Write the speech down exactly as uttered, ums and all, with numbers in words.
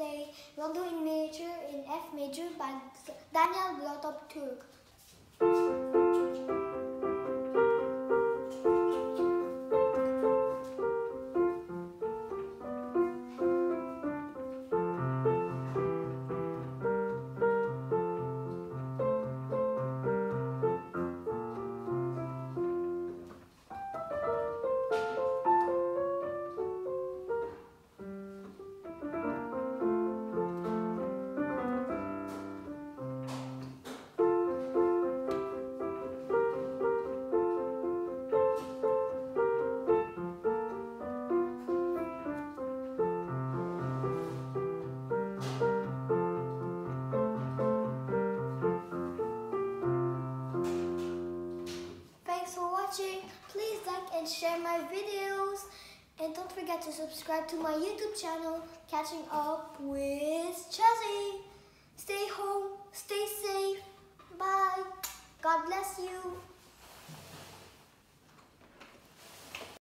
play Rondo in major in F major by Daniel Türk. Thanks for watching. Please like and share my videos. And don't forget to subscribe to my YouTube channel, Catching Up with Chelsea. Stay home, stay safe. Bye. God bless you.